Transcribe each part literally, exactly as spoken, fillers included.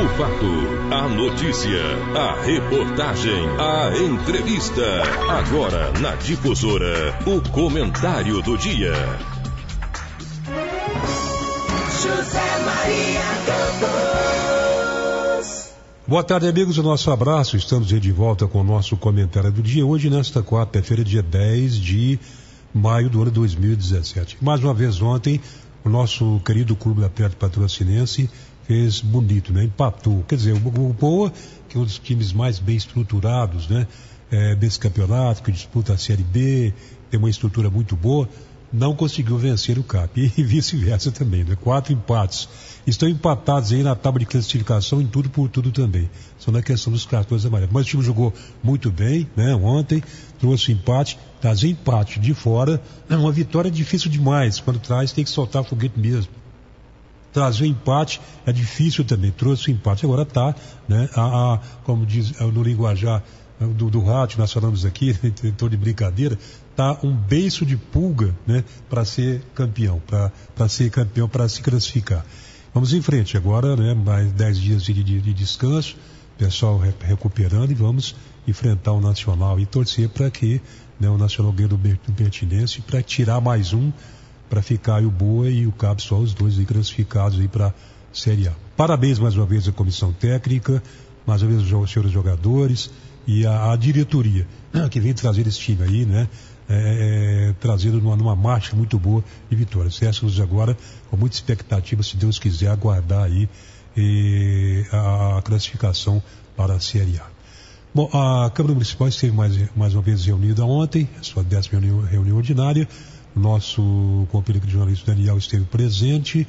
O fato, a notícia, a reportagem, a entrevista. Agora na Difusora, o comentário do dia. José Maria Campos. Boa tarde, amigos, o nosso abraço. Estamos aí de volta com o nosso comentário do dia. Hoje, nesta quarta-feira, dia dez de maio do ano dois mil e dezessete. Mais uma vez ontem, o nosso querido Clube Atlético Patrocinense fez bonito, né? Empatou. Quer dizer, o Boa, que é um dos times mais bem estruturados, né? É, desse campeonato, que disputa a Série B, tem uma estrutura muito boa, não conseguiu vencer o C A P. E vice-versa também, né? Quatro empates. Estão empatados aí na tábua de classificação em tudo por tudo também. Só na questão dos cartões amarelos. Mas o time jogou muito bem, né? Ontem, trouxe empate. Trazer empate de fora é uma vitória difícil demais. Quando traz, tem que soltar foguete mesmo. Trazer empate é difícil também, trouxe o empate. Agora tá, né, a, a, como diz no linguajar do, do rádio, nós falamos aqui, em tom de brincadeira, tá um beiço de pulga, né, para ser campeão, para ser campeão, para se classificar. Vamos em frente agora, né, mais dez dias de, de, de descanso, pessoal re, recuperando, e vamos enfrentar o Nacional e torcer para que, né, o Nacional ganhe do Bertinense, para tirar mais um, para ficar aí o Boa e o Cabo, só os dois aí classificados aí para a Série A. Parabéns mais uma vez à comissão técnica, mais uma vez aos senhores jogadores e à, à diretoria, que vem trazer esse time aí, né? É, é, trazendo numa, numa marcha muito boa de vitórias. Resta-nos agora, com muita expectativa, se Deus quiser, aguardar aí e, a, a classificação para a Série A. Bom, a Câmara Municipal esteve mais, mais uma vez reunida ontem, a sua décima reunião, reunião ordinária. O nosso companheiro de jornalista Daniel esteve presente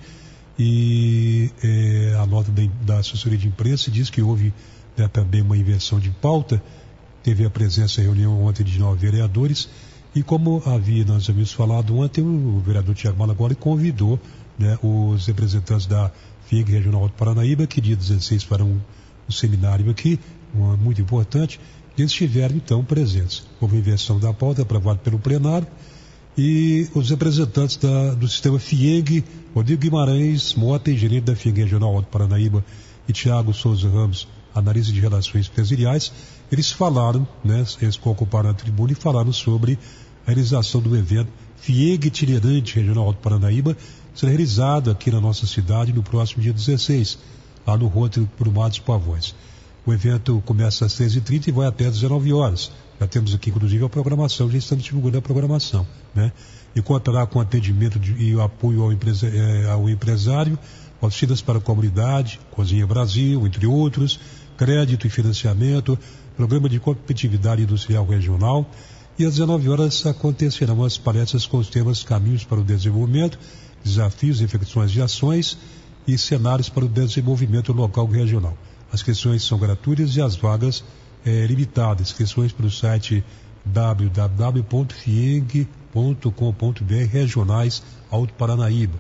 e é, a nota da, da assessoria de imprensa diz que houve, né, também uma inversão de pauta. Teve a presença em reunião ontem de nove vereadores e, como havia, nós havíamos falado ontem, o vereador Tiago Malagoli convidou, né, os representantes da F I E G Regional do Paranaíba, que dia dezesseis farão um, um seminário aqui, uma, muito importante, e eles estiveram então presentes. Houve inversão da pauta aprovada pelo plenário. E os representantes da, do sistema F I E G, Rodrigo Guimarães Mota, gerente da F I E G Regional do Paranaíba, e Tiago Souza Ramos, analista de relações empresariais, eles falaram, né, eles ocuparam a tribuna e falaram sobre a realização do evento F I E G Itinerante Regional do Paranaíba, será realizado aqui na nossa cidade no próximo dia dezesseis, lá no Rotary Brumados Pavões. O evento começa às treze e trinta e vai até às dezenove horas. Já temos aqui, inclusive, a programação, já estamos divulgando a programação, né? E contará com atendimento de, e apoio ao, empresa, é, ao empresário, oficinas para a comunidade, Cozinha Brasil, entre outros, crédito e financiamento, programa de competitividade industrial regional. E às dezenove horas acontecerão as palestras com os temas Caminhos para o Desenvolvimento, Desafios, Reflexões e Ações e Cenários para o Desenvolvimento Local e Regional. As inscrições são gratuitas e as vagas É, limitada. Inscrições pelo site w w w ponto fieg ponto com ponto b r Regionais Alto Paranaíba.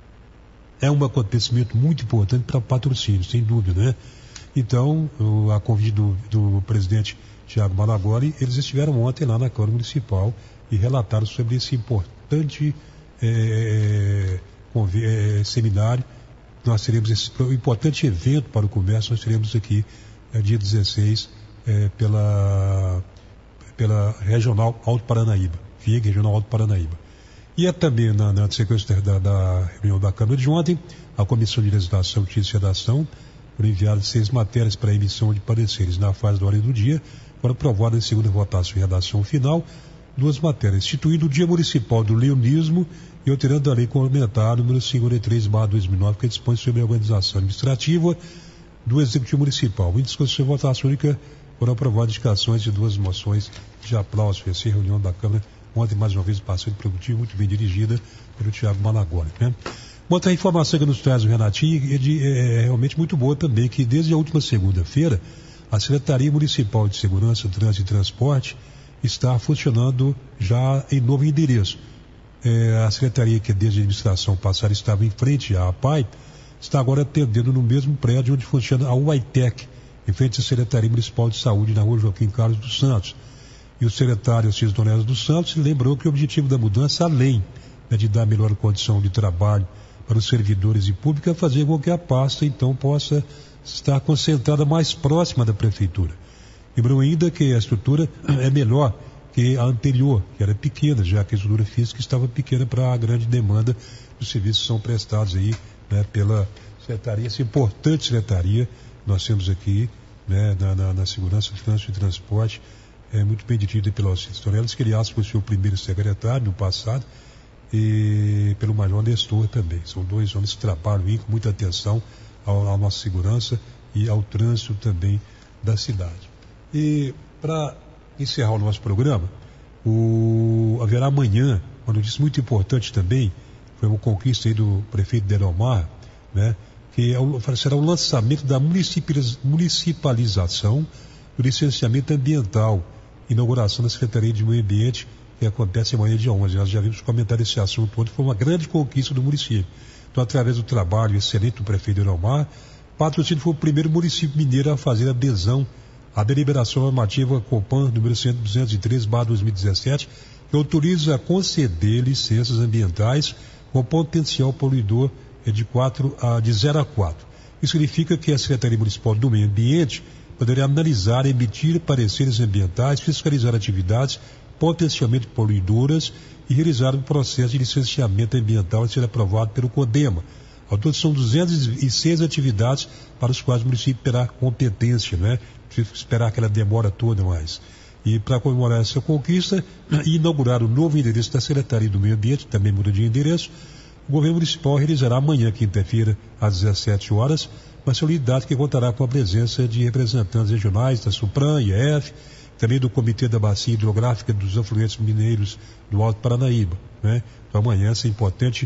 É um acontecimento muito importante para patrocínio, sem dúvida, né? Então, o, a convite do, do presidente Tiago Malagoli, eles estiveram ontem lá na Câmara Municipal e relataram sobre esse importante é, conv, é, seminário. Nós teremos esse importante evento para o comércio, nós teremos aqui é, dia dezesseis, É, pela, pela Regional Alto Paranaíba, F I E G Regional Alto Paranaíba. E é também na, na sequência da, da reunião da Câmara de ontem, a Comissão de Legislação, Justiça e Redação foram enviadas seis matérias para emissão de pareceres. Na fase da ordem do dia, foram aprovadas em segunda votação e redação final duas matérias, instituindo o Dia Municipal do Leonismo e alterando a Lei Complementar número cinquenta e três barra dois mil e nove, que dispõe sobre a organização administrativa do Executivo Municipal. Em discussão e votação única, foram aprovadas indicações de duas moções de aplauso. Foi assim a reunião da Câmara ontem, mais uma vez, bastante produtiva, muito bem dirigida pelo Tiago Malagoli, né? Outra informação que nos traz o Renatinho é, de, é realmente muito boa também, que desde a última segunda-feira, a Secretaria Municipal de Segurança, Trânsito e Transporte está funcionando já em novo endereço. É, a Secretaria, que desde a administração passada estava em frente à A P A I, está agora atendendo no mesmo prédio onde funciona a U I T E C, em frente à Secretaria Municipal de Saúde, na rua Joaquim Carlos dos Santos. E o secretário Assis Donés dos Santos lembrou que o objetivo da mudança, além, né, de dar melhor condição de trabalho para os servidores e público, é fazer com que a pasta, então, possa estar concentrada mais próxima da prefeitura. Lembrou ainda que a estrutura é melhor que a anterior, que era pequena, já que a estrutura física estava pequena para a grande demanda dos serviços que são prestados aí, né, pela secretaria, essa importante secretaria nós temos aqui, né, na, na, na Segurança, Trânsito e Transporte, é muito bem dirigida pelo Alcides Tonelas, que aliás foi o seu primeiro secretário no passado, e pelo Major Nestor também. São dois homens que trabalham aí com muita atenção à nossa segurança e ao trânsito também da cidade. E para encerrar o nosso programa, o, haverá amanhã uma notícia muito importante também, foi uma conquista aí do prefeito Delomar, né, que é o, será o lançamento da municipalização do licenciamento ambiental, inauguração da Secretaria de Meio Ambiente, que acontece amanhã dia onze. Nós já vimos comentar esse assunto ontem, foi uma grande conquista do município. Então, através do trabalho excelente do prefeito Delomar, Patrocínio foi o primeiro município mineiro a fazer adesão à deliberação normativa Copan número duzentos e três barra dois mil e dezessete, que autoriza a conceder licenças ambientais com potencial poluidor de, quatro a, de zero a quatro. Isso significa que a Secretaria Municipal do Meio Ambiente poderá analisar, emitir pareceres ambientais, fiscalizar atividades potencialmente poluidoras e realizar um processo de licenciamento ambiental a ser aprovado pelo CODEMA. Ao todo são duzentas e seis atividades para as quais o município terá competência, né? Precisa esperar aquela demora toda mais. E para comemorar essa conquista e inaugurar o novo endereço da Secretaria do Meio Ambiente, também muda de endereço, o governo municipal realizará amanhã, quinta-feira, às dezessete horas, uma solenidade que contará com a presença de representantes regionais da SUPRAM, I E F, também do Comitê da Bacia Hidrográfica dos Afluentes Mineiros do Alto Paranaíba, né? Então amanhã esse importante,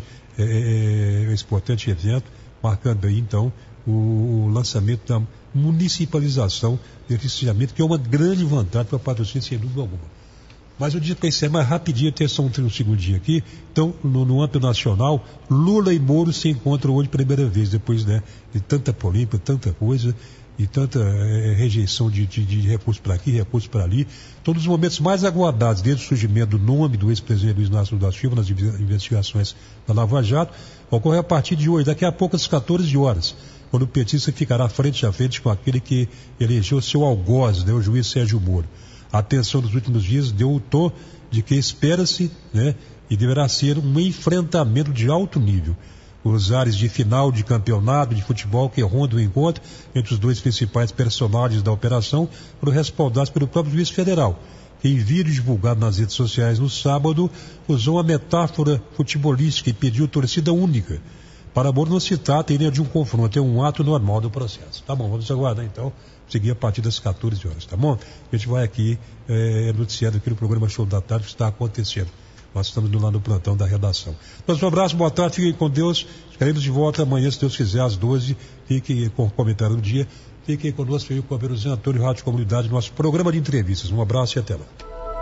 é, esse importante evento, marcando aí então o, o lançamento da municipalização desse licenciamento, que é uma grande vantagem para o Patrocínio, sem dúvida alguma. Mas eu disse para encerrar mais rapidinho, até só um, um segundinho aqui. Então, no, no âmbito nacional, Lula e Moro se encontram hoje pela primeira vez, depois, né, de tanta polêmica, tanta coisa, e tanta é, rejeição de, de, de recursos para aqui, recursos para ali. Todos os momentos mais aguardados, desde o surgimento do nome do ex-presidente Luiz Inácio Lula da Silva nas investigações da Lava Jato, ocorre a partir de hoje, daqui a pouco às quatorze horas, quando o petista ficará frente a frente com aquele que elegeu seu algoz, né, o juiz Sérgio Moro. A atenção dos últimos dias deu o tom de que espera-se, né, e deverá ser um enfrentamento de alto nível. Os ares de final de campeonato de futebol que rondam o encontro entre os dois principais personagens da operação foram respaldados pelo próprio juiz federal, que em vídeo divulgado nas redes sociais no sábado usou a metáfora futebolística e pediu torcida única. Para Moro não se trata ainda de um confronto, é um ato normal do processo. Tá bom, vamos aguardar então, seguir a partir das quatorze horas, tá bom? A gente vai aqui é, noticiando aqui no programa Show da Tarde o que está acontecendo. Nós estamos lá no plantão da redação. Então, um abraço, boa tarde, fiquem com Deus. Estaremos de volta amanhã, se Deus quiser, às doze. Fiquem com o comentário do dia. Fiquem conosco aí com a Veruzina Antônio, Rádio Comunidade, nosso programa de entrevistas. Um abraço e até lá.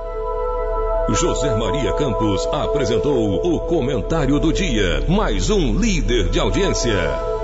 José Maria Campos apresentou o Comentário do Dia, mais um líder de audiência.